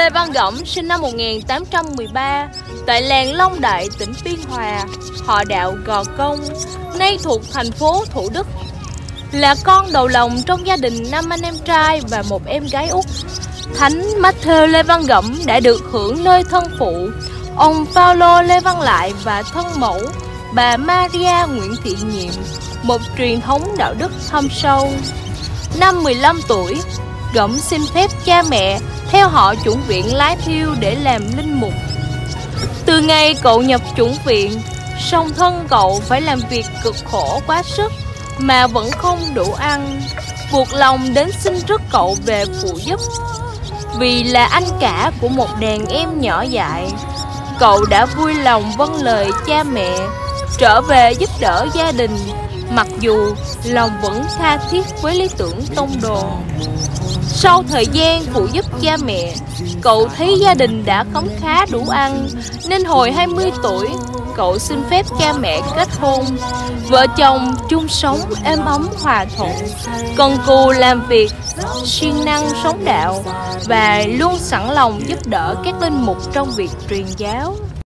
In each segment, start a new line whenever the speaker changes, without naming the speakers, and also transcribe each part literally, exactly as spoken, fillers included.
Lê Văn Gẫm sinh năm một nghìn tám trăm mười ba tại làng Long Đại, tỉnh Biên Hòa, họ đạo Gò Công, nay thuộc thành phố Thủ Đức. Là con đầu lòng trong gia đình năm anh em trai và một em gái út. Thánh Matthew Lê Văn Gẫm đã được hưởng nơi thân phụ, ông Phaolô Lê Văn Lại, và thân mẫu, bà Maria Nguyễn Thị Nhiệm, một truyền thống đạo đức thâm sâu. Năm mười lăm tuổi, Gẫm xin phép cha mẹ theo họ chủng viện Lái Thiêu để làm linh mục. Từ ngày cậu nhập chủng viện, song thân cậu phải làm việc cực khổ quá sức mà vẫn không đủ ăn, buộc lòng đến xin rước cậu về phụ giúp. Vì là anh cả của một đàn em nhỏ dại, cậu đã vui lòng vâng lời cha mẹ, trở về giúp đỡ gia đình, mặc dù lòng vẫn tha thiết với lý tưởng tông đồ. Sau thời gian phụ giúp cha mẹ, cậu thấy gia đình đã khấm khá đủ ăn, nên hồi hai mươi tuổi, cậu xin phép cha mẹ kết hôn. Vợ chồng chung sống êm ấm hòa thuận, cần cù làm việc, siêng năng sống đạo, và luôn sẵn lòng giúp đỡ các linh mục trong việc truyền giáo.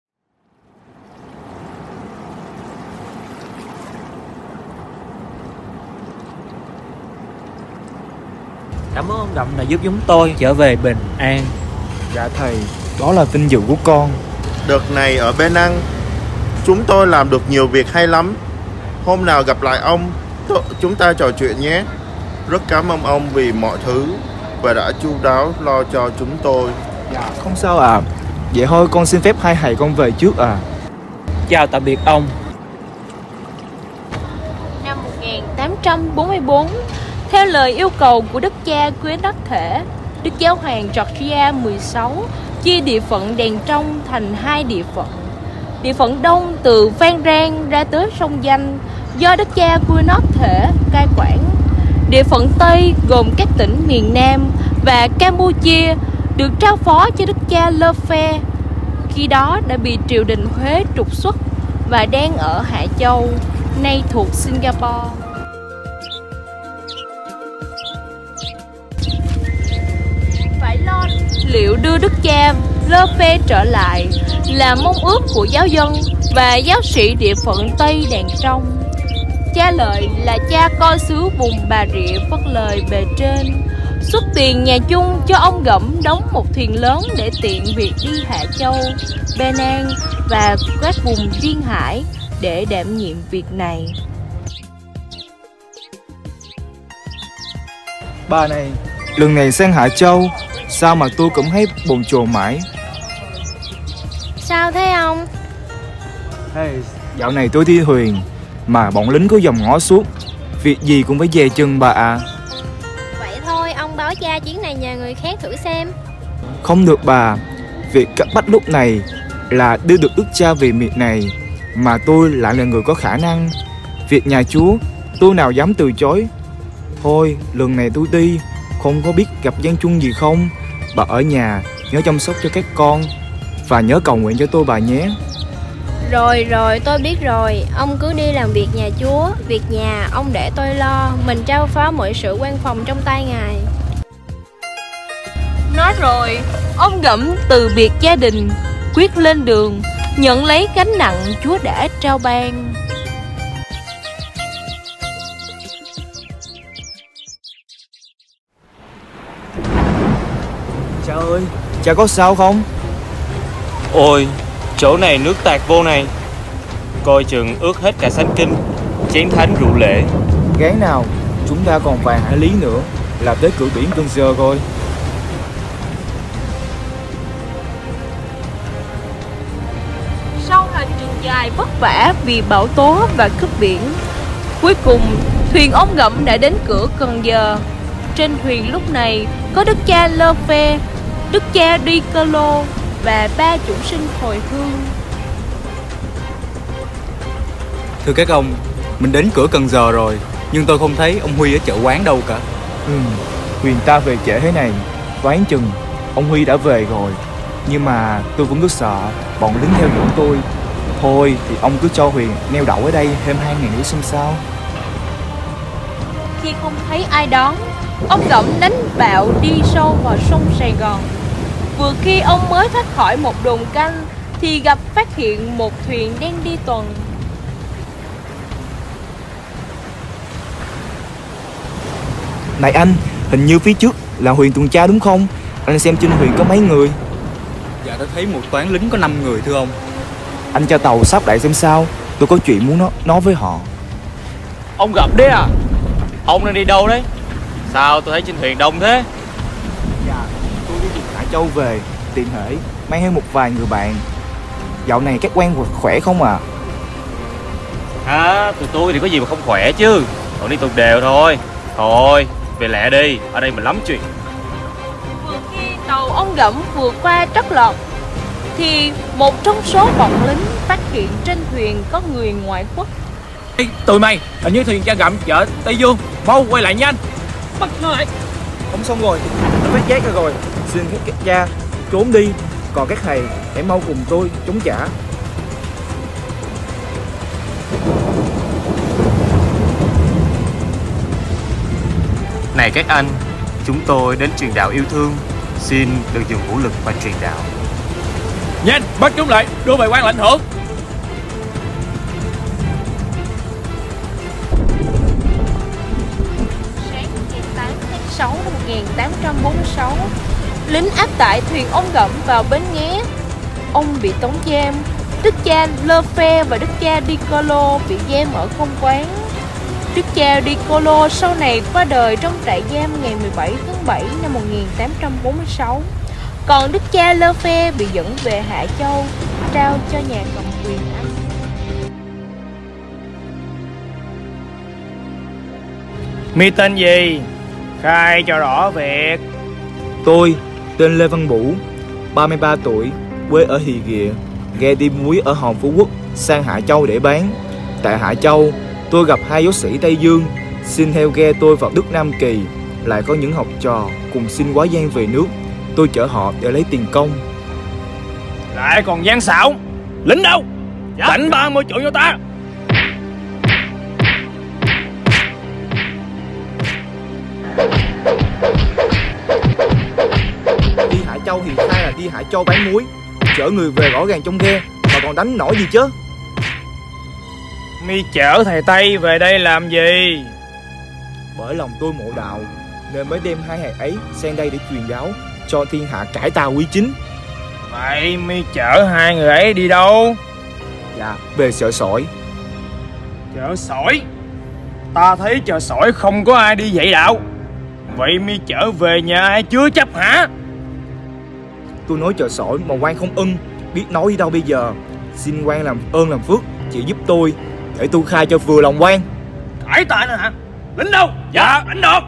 Cảm ơn ông Gẫm đã giúp chúng tôi trở về bình an.
Dạ thầy, đó là vinh dự của con.
Đợt này ở Bên Năng, chúng tôi làm được nhiều việc hay lắm. Hôm nào gặp lại ông, chúng ta trò chuyện nhé. Rất cảm ơn ông vì mọi thứ và đã chu đáo lo cho chúng tôi.
Dạ không sao ạ. À. Vậy thôi con xin phép hai thầy con về trước à.
Chào tạm biệt ông.
Năm một nghìn tám trăm bốn mươi tư, theo lời yêu cầu của đức cha Quyến Đắc Thể, Đức Giáo hoàng Georgia mười sáu chia địa phận Đèn Trong thành hai địa phận. Địa phận Đông từ Phan Rang ra tới sông Danh do đức cha Quyến Đắc Thể cai quản. Địa phận Tây gồm các tỉnh miền Nam và Campuchia được trao phó cho đức cha Lê Phe, khi đó đã bị triều đình Huế trục xuất và đang ở Hạ Châu, nay thuộc Singapore. Phải lo liệu đưa đức cha Lê Phe trở lại là mong ước của giáo dân và giáo sĩ địa phận Tây Đàn Trong. Cha Lợi là cha coi xứ vùng Bà Rịa vất lời bề trên, xuất tiền nhà chung cho ông Gẫm đóng một thuyền lớn để tiện việc đi Hạ Châu, Bê Nan và các vùng duyên hải để đảm nhiệm việc này.
Bà này, lần này sang Hạ Châu, sao mà tôi cũng thấy bồn chồn mãi.
Sao thế ông?
Hey, dạo này tôi đi thuyền mà bọn lính có dòm ngó suốt, việc gì cũng phải dè chừng bà ạ. À.
Vậy thôi ông báo cha chuyến này nhờ người khác thử xem.
Không được bà, việc cấp bách lúc này là đưa được đức cha về miệt này, mà tôi lại là người có khả năng. Việc nhà Chúa tôi nào dám từ chối. Thôi lần này tôi đi, không có biết gặp gian chung gì không. Bà ở nhà nhớ chăm sóc cho các con và nhớ cầu nguyện cho tôi bà nhé.
Rồi rồi tôi biết rồi, ông cứ đi làm việc nhà Chúa, việc nhà ông để tôi lo, mình trao phó mọi sự quan phòng trong tay Ngài.
Nói rồi, ông Gẫm từ biệt gia đình, quyết lên đường, nhận lấy gánh nặng Chúa đã trao ban.
Cha ơi, cha có sao không?
Ôi, chỗ này nước tạt vô này, coi chừng ướt hết cả sánh kinh, chén thánh rượu lễ.
Gán nào, chúng ta còn vài hải lý nữa là tới cửa biển Cần Giờ rồi.
Sau hành trình dài vất vả vì bão tố và cướp biển, cuối cùng thuyền ông Gẫm đã đến cửa Cần Giờ. Trên thuyền lúc này có đức cha Lê Phe, đức cha Đi Cơ Lô và ba chủ sinh hồi hương.
Thưa các ông, mình đến cửa Cần Giờ rồi, nhưng tôi không thấy ông Huy ở chợ quán đâu cả.
Ừ, thuyền ta về trễ thế này, đoán chừng ông Huy đã về rồi. Nhưng mà tôi vẫn cứ sợ bọn lính theo dõi tôi. Thôi thì ông cứ cho thuyền neo đậu ở đây thêm hai ngày nữa xem sao.
Khi không thấy ai đón, ông Gẫm đánh bạo đi sâu vào sông Sài Gòn. Vừa khi ông mới thoát khỏi một đồn canh thì gặp phát hiện một thuyền đang đi tuần.
Này anh, hình như phía trước là Huyền tuần tra đúng không? Anh xem trên Huyền có mấy người?
Dạ tôi thấy một toán lính có năm người thưa ông.
Anh cho tàu sắp lại xem sao. Tôi có chuyện muốn nói, nói với họ.
Ông gặp đấy à? Ông đang đi đâu đấy? Sao tôi thấy trên thuyền đông thế?
Dạ, tôi đi từ Hải Châu về, tiện thể mang theo một vài người bạn. Dạo này các quan khỏe không à?
Hả? Tụi tôi thì có gì mà không khỏe chứ. Còn đi tuần đều thôi. Thôi, về lẹ đi, ở đây mà lắm chuyện.
Vừa khi tàu ông Gẫm vừa qua Trắc Lọt thì một trong số bọn lính phát hiện trên thuyền có người ngoại quốc.
Ê, tụi mày, hình như thuyền cha Gặm chợ Tây Dương, mau quay lại nhanh. Bắt nó lại.
Không xong rồi, nó phát giác ra rồi. Xin các cha trốn đi, còn các thầy hãy mau cùng tôi chống trả.
Này các anh, chúng tôi đến truyền đạo yêu thương, xin đừng dùng vũ lực mà truyền đạo.
Nhanh, bắt chúng lại, đưa về quan lãnh thưởng.
Sáng ngày tám tháng sáu năm một nghìn tám trăm bốn mươi sáu, lính áp tải thuyền ông Gẫm vào bến Nghé. Ông bị tống giam. Đức cha Lơ Phe và đức cha Di Colo bị giam ở công quán. Đức cha Di Colo sau này qua đời trong trại giam ngày mười bảy tháng bảy năm một nghìn tám trăm bốn mươi sáu. Còn đức cha Lơ Phe bị dẫn về Hạ Châu, trao cho nhà cầm quyền Anh.
Mi tên gì? Khai cho rõ việc.
Tôi tên Lê Văn Bủ, ba mươi ba tuổi, quê ở Hì Ghịa, ghe đi muối ở Hòn Phú Quốc sang Hạ Châu để bán. Tại Hạ Châu, tôi gặp hai giáo sĩ Tây Dương xin theo ghe tôi vào Đức Nam Kỳ. Lại có những học trò cùng xin quá giang về nước. Tôi chở họ để lấy tiền công.
Lại còn gian xảo. Lính đâu? Dạ. Đánh ba mươi trượng cho ta.
Đi Hạ Châu thì khai là đi Hạ Châu bán muối, chở người về rõ ràng trong ghe, mà còn đánh nổi gì chứ?
Mi chở thầy Tây về đây làm gì?
Bởi lòng tôi mộ đạo nên mới đem hai hạt ấy sang đây để truyền giáo cho thiên hạ cải tà quy chính.
Vậy Mi chở hai người ấy đi đâu?
Dạ, về chợ sỏi.
Chợ sỏi? Ta thấy chợ sỏi không có ai đi dạy đạo. Vậy Mi chở về nhà ai chưa chấp hả?
Tôi nói chợ sỏi mà quan không ưng, biết nói đi đâu bây giờ. Xin quan làm ơn làm phước chỉ giúp tôi để tôi khai cho vừa lòng quan.
Cải tà nữa hả? Lính đâu? Dạ, đánh đột.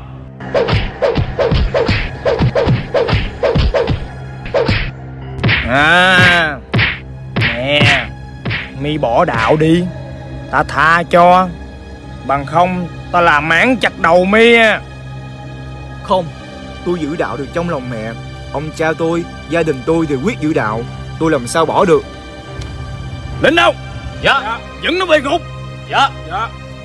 À, nè, Mi bỏ đạo đi, ta tha cho. Bằng không ta làm máng chặt đầu Mi.
Không, tôi giữ đạo được trong lòng mẹ. Ông cha tôi, gia đình tôi đều quyết giữ đạo. Tôi làm sao bỏ được.
Lính đâu?
Dạ.
Dạ. Dẫn nó về ngục.
Dạ.
Dạ.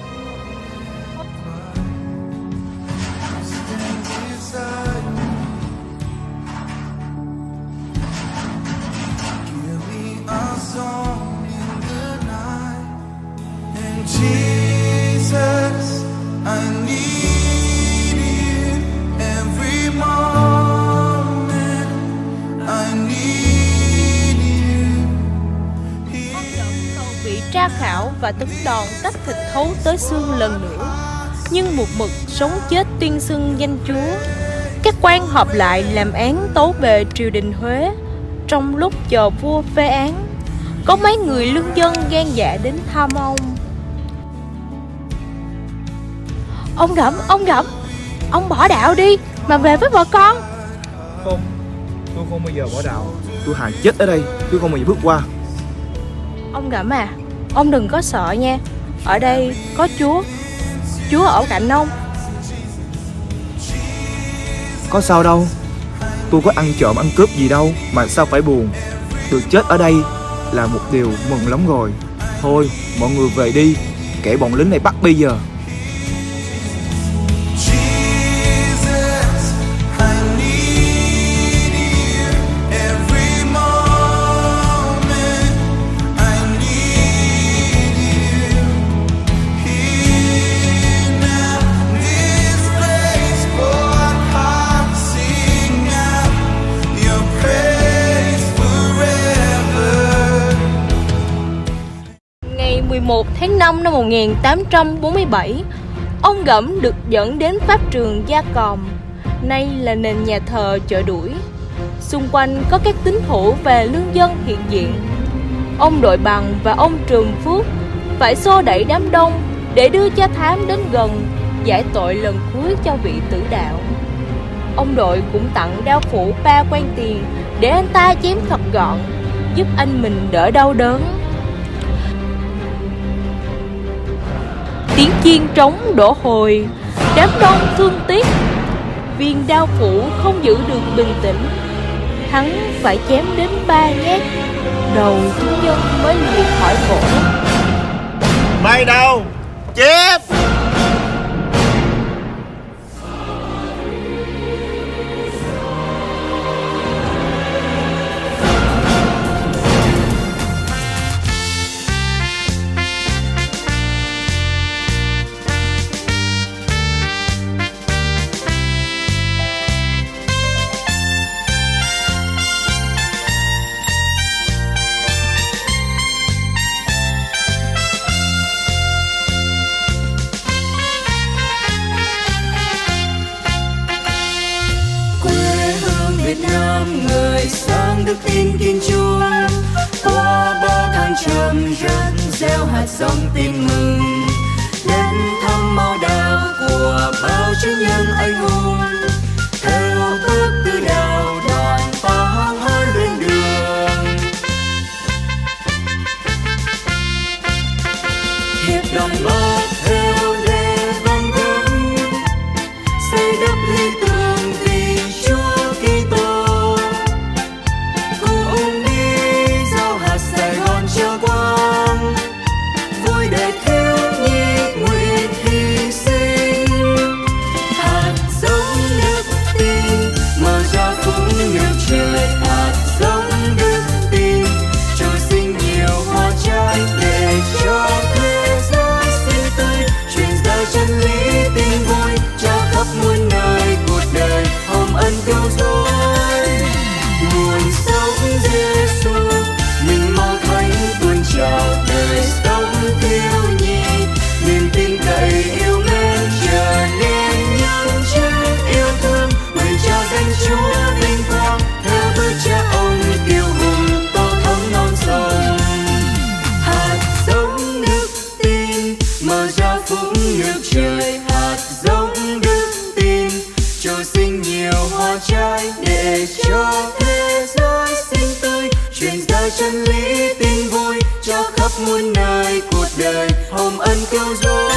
Jesus, I need you every moment. I need you.
Cậu bị tra khảo và tấn đòn tách thịt thấu tới xương lần nữa, nhưng một mực sống chết tuyên xưng danh Chúa. Các quan họp lại làm án tấu về triều đình Huế. Trong lúc chờ vua phê án, có mấy người lương dân gan dạ đến thăm ông. Ông Gẫm, ông Gẫm, ông bỏ đạo đi mà về với vợ con.
Không, tôi không bao giờ bỏ đạo. Tôi hàng chết ở đây, tôi không bao giờ bước qua.
Ông Gẫm à, ông đừng có sợ nha. Ở đây có Chúa, Chúa ở cạnh ông.
Có sao đâu, tôi có ăn trộm ăn cướp gì đâu mà sao phải buồn. Được chết ở đây là một điều mừng lắm rồi. Thôi, mọi người về đi, kẻ bọn lính này bắt bây giờ.
Jesus, I need you
một tháng năm năm một nghìn tám trăm bốn mươi bảy, ông Gẫm được dẫn đến pháp trường Gia Còm, nay là nền nhà thờ Chợ Đuổi. Xung quanh có các tín hữu và lương dân hiện diện. Ông Đội Bằng và ông Trùm Phước phải xô đẩy đám đông để đưa cha Thám đến gần, giải tội lần cuối cho vị tử đạo. Ông Đội cũng tặng đao phủ ba quan tiền để anh ta chém thật gọn, giúp anh mình đỡ đau đớn. Tiếng chiên trống đổ hồi, đám đông thương tiếc. Viên đao phủ không giữ được bình tĩnh, hắn phải chém đến ba nhát, đầu chúng nhân mới liệt khỏi cổ.
Mày đâu? Chém!
Việt Nam người sang đức tin kiên trung, qua bao tháng trầm rất gieo hạt giống tin mừng, đến thăm mao đào của bao chữ nhân anh hùng, theo bước từ đào đoàn ta hăng hái lên đường. Hiệp đoàn ba theo lê văn thấm, xây đắp lý tưởng vì Chúa Kitô, cùng đi giao hạt Sài Gòn cho quang, vui để thiếu nhi nguyện hy sinh. Hạt giống đức tin mở ra phúc nước trời, hạt giống đức tin trồi sinh nhiều hoa trái để cho thế giới xinh tươi, truyền giao chân lý tin vui cho khắp muôn nơi cuộc đời hồng ân cứu rỗi. Nguồn sống Giêsu mình mau thánh tuôn trào, đời sống thiếu nhi niềm tin cậy yêu mến trở nên nhân chứng yêu thương, nguyện trao danh Chúa vinh quang theo bước cha ông kiêu hùng tô thắm non sông. Hạt giống đức tin mở ra phúc nước trời, hạt giống đức tin trồi sinh nhiều hoa trái để cho thế giới xinh tươi, truyền giao chân lý tin vui cho khắp muôn nơi cuộc đời hồng ân cứu rỗi.